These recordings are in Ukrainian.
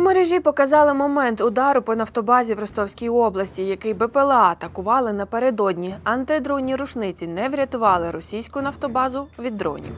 мережі показали момент удару по нафтобазі в Ростовській області, який БПЛА атакували напередодні. Антидронні рушниці не врятували російську нафтобазу від дронів.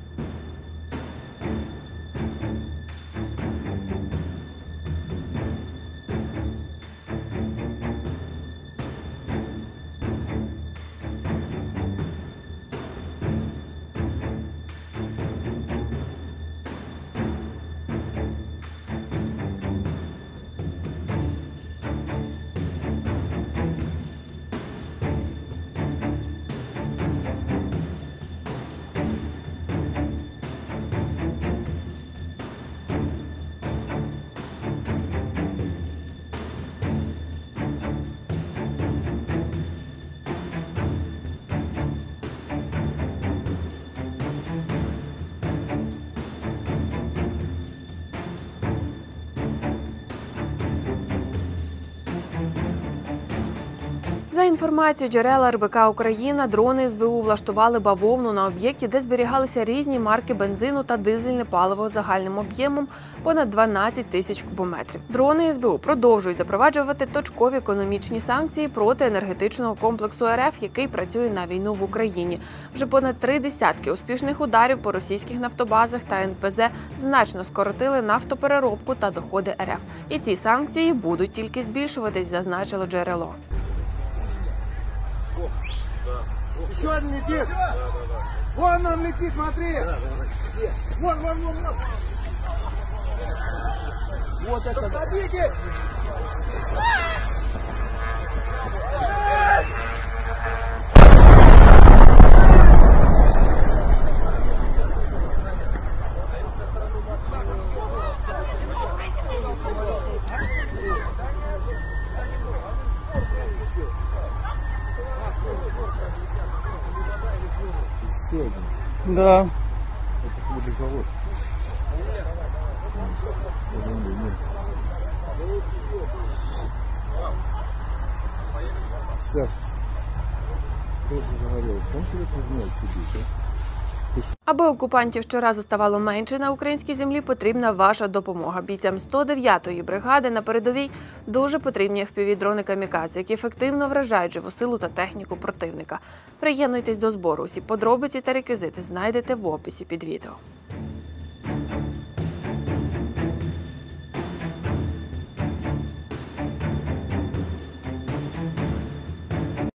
За інформацією джерел РБК «Україна», дрони СБУ влаштували бавовну на об'єкті, де зберігалися різні марки бензину та дизельне паливо загальним об'ємом понад 12 тисяч кубометрів. Дрони СБУ продовжують запроваджувати точкові економічні санкції проти енергетичного комплексу РФ, який працює на війну в Україні. Вже понад 3 десятки успішних ударів по російських нафтобазах та НПЗ значно скоротили нафтопереробку та доходи РФ. І ці санкції будуть тільки збільшуватись, зазначило джерело. Еще один летит. Вон он летит, смотри. Вон. Вот это. Подходите. Да. Это хлебозавод. Сейчас. Тоже загорелось. Там человек не знает, куда. Аби окупантів щоразу ставало менше на українській землі, потрібна ваша допомога. Бійцям 109-ї бригади на передовій дуже потрібні FPV-дрони камікадзе, які ефективно вражають живу силу та техніку противника. Приєднуйтесь до збору. Усі подробиці та реквізити знайдете в описі під відео.